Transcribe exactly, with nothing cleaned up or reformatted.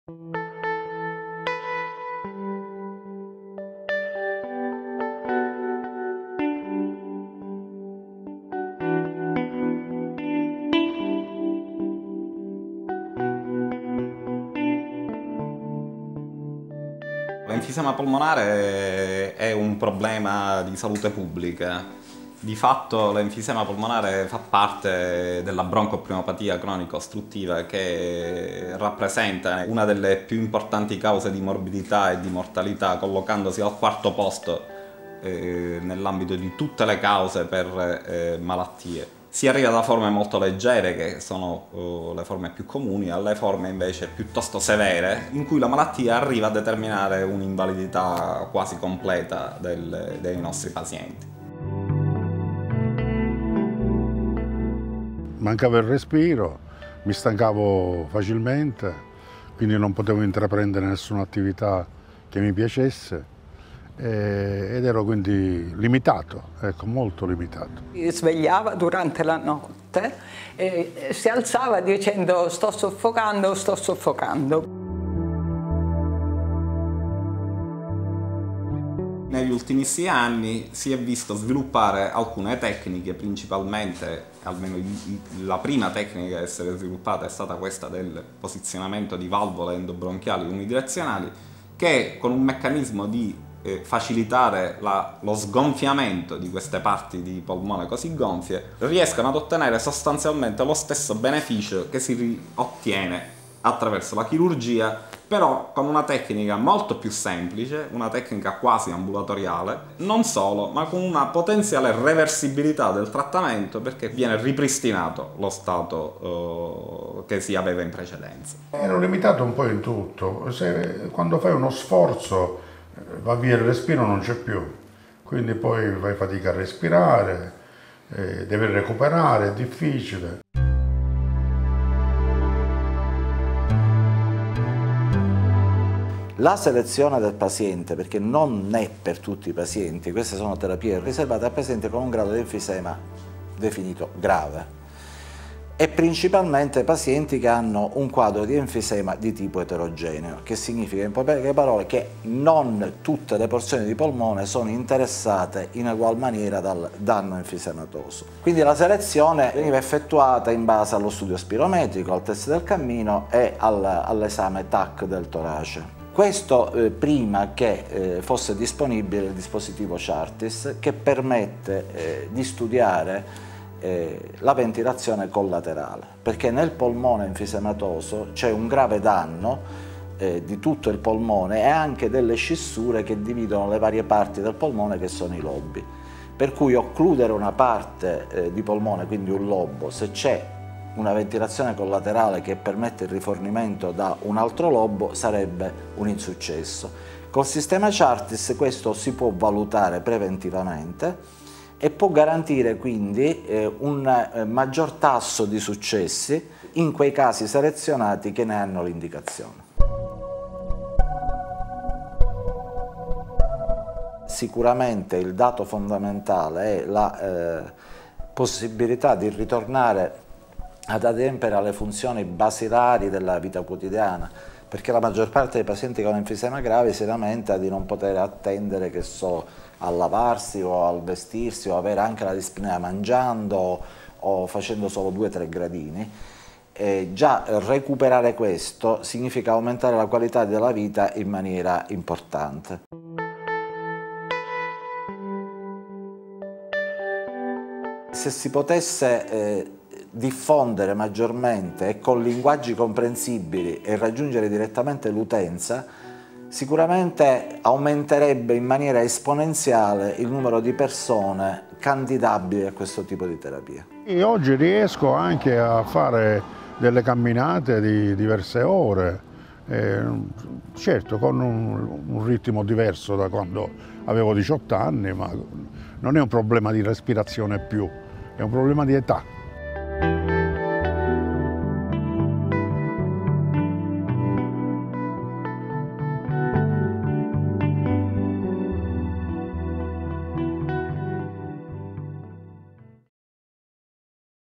L'enfisema polmonare è un problema di salute pubblica. Di fatto l'enfisema polmonare fa parte della broncopneumopatia cronico-ostruttiva, che rappresenta una delle più importanti cause di morbidità e di mortalità, collocandosi al quarto posto eh, nell'ambito di tutte le cause per eh, malattie. Si arriva da forme molto leggere, che sono uh, le forme più comuni, alle forme invece piuttosto severe, in cui la malattia arriva a determinare un'invalidità quasi completa del, dei nostri pazienti. Mancava il respiro, mi stancavo facilmente, quindi non potevo intraprendere nessuna attività che mi piacesse. Ed ero quindi limitato, ecco, molto limitato. Si svegliava durante la notte e si alzava dicendo sto soffocando, sto soffocando. Negli ultimissimi anni si è visto sviluppare alcune tecniche, principalmente, almeno la prima tecnica a essere sviluppata è stata questa del posizionamento di valvole endobronchiali unidirezionali, che con un meccanismo di facilitare la, lo sgonfiamento di queste parti di polmone così gonfie, riescono ad ottenere sostanzialmente lo stesso beneficio che si ottiene attraverso la chirurgia, però con una tecnica molto più semplice, una tecnica quasi ambulatoriale, non solo, ma con una potenziale reversibilità del trattamento, perché viene ripristinato lo stato uh, che si aveva in precedenza. Ero limitato un po' in tutto. Se, quando fai uno sforzo va via il respiro, non c'è più, quindi poi fai fatica a respirare, eh, devi recuperare, è difficile. La selezione del paziente, perché non è per tutti i pazienti, queste sono terapie riservate a pazienti con un grado di enfisema definito grave, e principalmente pazienti che hanno un quadro di enfisema di tipo eterogeneo, che significa in poche parole che non tutte le porzioni di polmone sono interessate in ugual maniera dal danno enfisematoso. Quindi la selezione veniva effettuata in base allo studio spirometrico, al test del cammino e all'esame T A C del torace. Questo eh, prima che eh, fosse disponibile il dispositivo Chartis, che permette eh, di studiare la ventilazione collaterale, perché nel polmone enfisematoso c'è un grave danno eh, di tutto il polmone e anche delle scissure che dividono le varie parti del polmone, che sono i lobi, per cui occludere una parte eh, di polmone, quindi un lobo, se c'è una ventilazione collaterale che permette il rifornimento da un altro lobo, sarebbe un insuccesso. Col sistema Chartis questo si può valutare preventivamente e può garantire quindi eh, un eh, maggior tasso di successi in quei casi selezionati che ne hanno l'indicazione. Sicuramente il dato fondamentale è la eh, possibilità di ritornare ad adempiere alle funzioni basilari della vita quotidiana, perché la maggior parte dei pazienti con enfisema grave si lamenta di non poter attendere, che so, a lavarsi o al vestirsi o avere anche la dispnea mangiando o facendo solo due o tre gradini. E già recuperare questo significa aumentare la qualità della vita in maniera importante. Se si potesse eh, diffondere maggiormente e con linguaggi comprensibili e raggiungere direttamente l'utenza, sicuramente aumenterebbe in maniera esponenziale il numero di persone candidabili a questo tipo di terapia. Io oggi riesco anche a fare delle camminate di diverse ore, eh, certo con un, un ritmo diverso da quando avevo diciotto anni, ma non è un problema di respirazione più, è un problema di età.